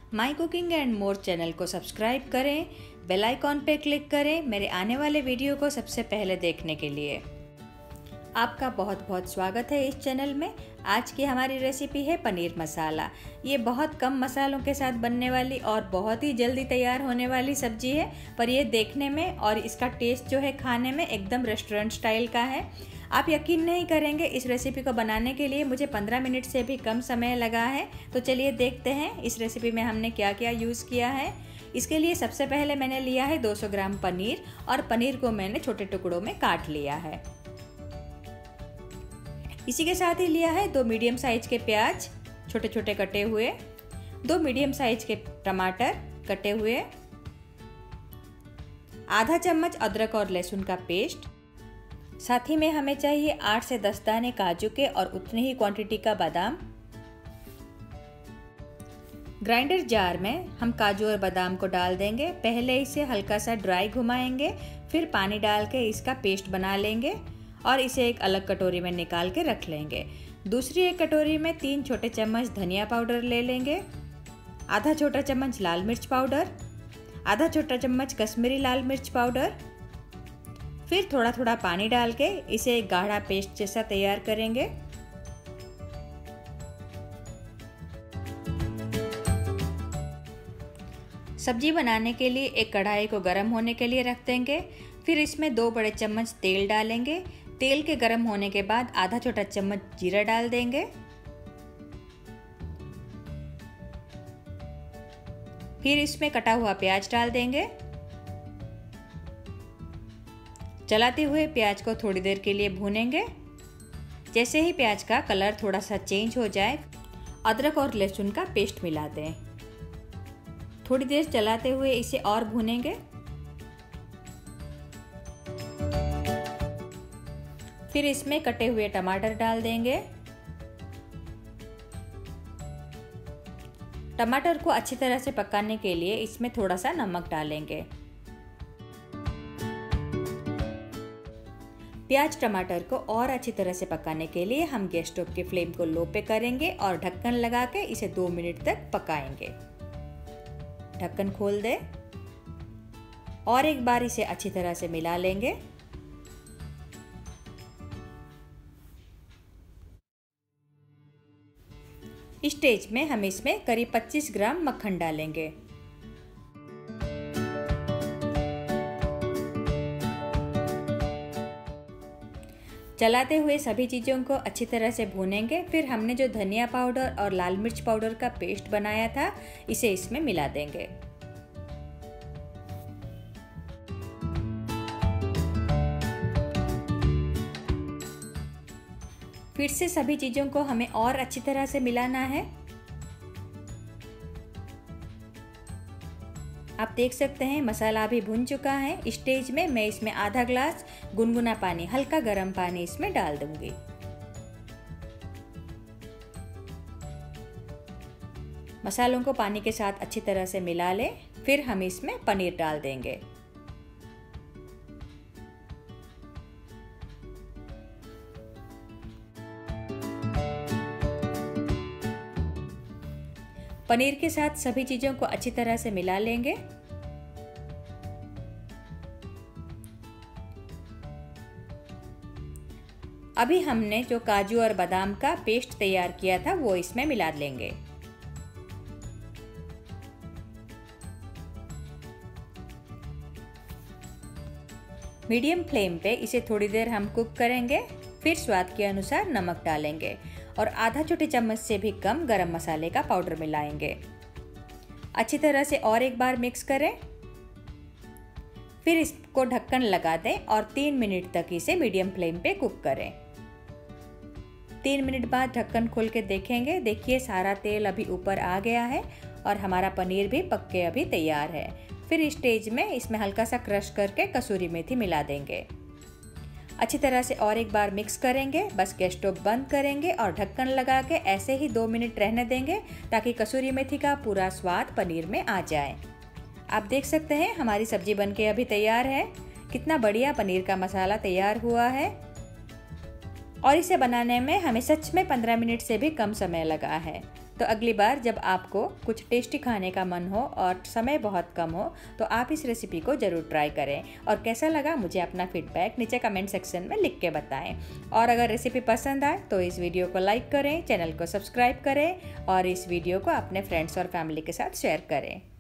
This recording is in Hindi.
My cooking and more channel को सब्सक्राइब करें, बेल आइकॉन पे क्लिक करें मेरे आने वाले वीडियो को सबसे पहले देखने के लिए। आपका बहुत बहुत स्वागत है इस चैनल में। आज की हमारी रेसिपी है पनीर मसाला। ये बहुत कम मसालों के साथ बनने वाली और बहुत ही जल्दी तैयार होने वाली सब्जी है, पर ये देखने में और इसका टेस्ट जो है खाने में एकदम रेस्टोरेंट स्टाइल का है। आप यकीन नहीं करेंगे, इस रेसिपी को बनाने के लिए मुझे 15 मिनट से भी कम समय लगा है। तो चलिए देखते हैं इस रेसिपी में हमने क्या क्या यूज़ किया है। इसके लिए सबसे पहले मैंने लिया है 200 ग्राम पनीर, और पनीर को मैंने छोटे टुकड़ों में काट लिया है। इसी के साथ ही लिया है 2 मीडियम साइज के प्याज छोटे छोटे कटे हुए, 2 मीडियम साइज के टमाटर कटे हुए, आधा चम्मच अदरक और लहसुन का पेस्ट। साथ ही में हमें चाहिए 8 से 10 दाने काजू के और उतनी ही क्वांटिटी का बादाम। ग्राइंडर जार में हम काजू और बादाम को डाल देंगे। पहले इसे हल्का सा ड्राई घुमाएंगे, फिर पानी डाल के इसका पेस्ट बना लेंगे और इसे एक अलग कटोरी में निकाल के रख लेंगे। दूसरी एक कटोरी में 3 छोटे चम्मच धनिया पाउडर ले लेंगे, आधा छोटा चम्मच लाल मिर्च पाउडर, आधा छोटा चम्मच कश्मीरी लाल मिर्च पाउडर। फिर थोड़ा थोड़ा पानी डाल के इसे एक गाढ़ा पेस्ट जैसा तैयार करेंगे। सब्जी बनाने के लिए एक कढ़ाई को गर्म होने के लिए रख देंगे। फिर इसमें 2 बड़े चम्मच तेल डालेंगे। तेल के गर्म होने के बाद आधा छोटा चम्मच जीरा डाल देंगे। फिर इसमें कटा हुआ प्याज डाल देंगे। चलाते हुए प्याज को थोड़ी देर के लिए भूनेंगे। जैसे ही प्याज का कलर थोड़ा सा चेंज हो जाए, अदरक और लहसुन का पेस्ट मिला दें। थोड़ी देर चलाते हुए इसे और भूनेंगे। फिर इसमें कटे हुए टमाटर डाल देंगे। टमाटर को अच्छी तरह से पकाने के लिए इसमें थोड़ा सा नमक डालेंगे। प्याज टमाटर को और अच्छी तरह से पकाने के लिए हम गैस स्टोव के फ्लेम को लो पे करेंगे और ढक्कन लगा के इसे 2 मिनट तक पकाएंगे। ढक्कन खोल दें और एक बार इसे अच्छी तरह से मिला लेंगे। इस स्टेज में हम इसमें करीब 25 ग्राम मक्खन डालेंगे। चलाते हुए सभी चीज़ों को अच्छी तरह से भूनेंगे। फिर हमने जो धनिया पाउडर और लाल मिर्च पाउडर का पेस्ट बनाया था, इसे इसमें मिला देंगे। फिर से सभी चीज़ों को हमें और अच्छी तरह से मिलाना है। आप देख सकते हैं मसाला अभी भुन चुका है। इस स्टेज में मैं इसमें आधा ग्लास गुनगुना पानी, हल्का गर्म पानी इसमें डाल दूंगी। मसालों को पानी के साथ अच्छी तरह से मिला लें। फिर हम इसमें पनीर डाल देंगे। पनीर के साथ सभी चीज़ों को अच्छी तरह से मिला लेंगे। अभी हमने जो काजू और बादाम का पेस्ट तैयार किया था वो इसमें मिला लेंगे। मीडियम फ्लेम पे इसे थोड़ी देर हम कुक करेंगे। फिर स्वाद के अनुसार नमक डालेंगे और आधा छोटे चम्मच से भी कम गरम मसाले का पाउडर मिलाएंगे। अच्छी तरह से और एक बार मिक्स करें। फिर इसको ढक्कन लगा दें और 3 मिनट तक इसे मीडियम फ्लेम पे कुक करें। 3 मिनट बाद ढक्कन खोल के देखेंगे। देखिए सारा तेल अभी ऊपर आ गया है और हमारा पनीर भी पक के अभी तैयार है। फिर इस स्टेज में इसमें हल्का सा क्रश करके कसूरी मेथी मिला देंगे। अच्छी तरह से और एक बार मिक्स करेंगे। बस गैस स्टोव बंद करेंगे और ढक्कन लगा के ऐसे ही 2 मिनट रहने देंगे ताकि कसूरी मेथी का पूरा स्वाद पनीर में आ जाए। आप देख सकते हैं हमारी सब्जी बनके अभी तैयार है। कितना बढ़िया पनीर का मसाला तैयार हुआ है और इसे बनाने में हमें सच में 15 मिनट से भी कम समय लगा है। तो अगली बार जब आपको कुछ टेस्टी खाने का मन हो और समय बहुत कम हो तो आप इस रेसिपी को ज़रूर ट्राई करें। और कैसा लगा मुझे अपना फीडबैक नीचे कमेंट सेक्शन में लिख के बताएं। और अगर रेसिपी पसंद आए तो इस वीडियो को लाइक करें, चैनल को सब्सक्राइब करें और इस वीडियो को अपने फ्रेंड्स और फैमिली के साथ शेयर करें।